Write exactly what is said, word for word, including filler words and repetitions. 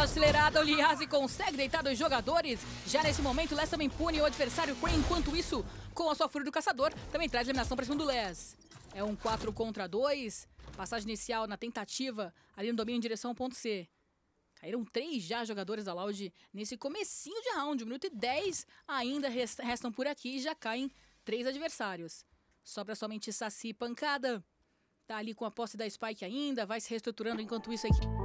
Acelerada, o Liazzi consegue deitar dois jogadores. Já nesse momento, o Les também pune o adversário Crane. Enquanto isso, com a sua fúria do caçador, também traz eliminação para cima do Les. É um quatro contra dois. Passagem inicial na tentativa, ali no domínio em direção ao ponto C. Caíram três já jogadores da Loud nesse comecinho de round. um minuto e dez ainda restam por aqui e já caem três adversários. Sobra somente Saci e Pancada. Tá ali com a posse da Spike ainda, vai se reestruturando enquanto isso a equipe